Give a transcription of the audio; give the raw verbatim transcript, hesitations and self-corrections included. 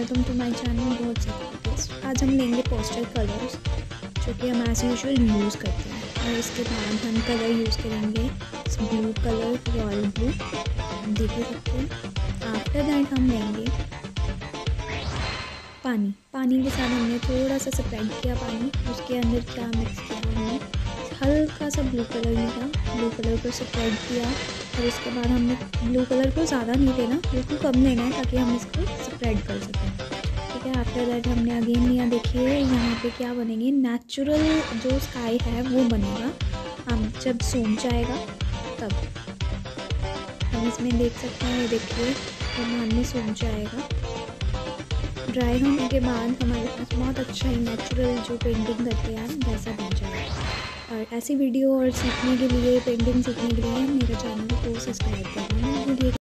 Welcome to my channel बहुत ज़बरदस्त। आज हम लेंगे पोस्टर कलर्स जो कि हम एज़ यूजुअल यूज़ करते हैं, और इसके बाद हम कलर यूज़ करेंगे ब्लू कलर, रॉयल ब्लू, देख ही सकते हैं। आफ्टर दैट हम लेंगे पानी। पानी के साथ हमने थोड़ा सा स्प्रेड किया पानी, उसके अंदर क्या मिक्स किया, हमने हल्का सा ब्लू कलर लिया, ब्लू कलर को स्प्रेड किया, और उसके बाद हमने ब्लू कलर को ज़्यादा नहीं लेना, बिल्कुल कम लेना है ताकि हम इसको स्प्रेड कर सकें। ठीक है, आफ्टर दैट हमने अगेन लिया, देखिए यहाँ पे क्या बनेगी, नेचुरल जो स्काई है वो बनेगा। हम जब सूख जाएगा तब हम इसमें देख सकते हैं, देखिए बाद में सूख जाएगा। ड्राई होने के बाद हमारे पास बहुत अच्छा ही नेचुरल जो पेंटिंग करते हैं वैसा बन जाएगा। और ऐसी वीडियो और सीखने के लिए, पेंटिंग सीखने के लिए मेरे चैनल को सब्सक्राइब करना।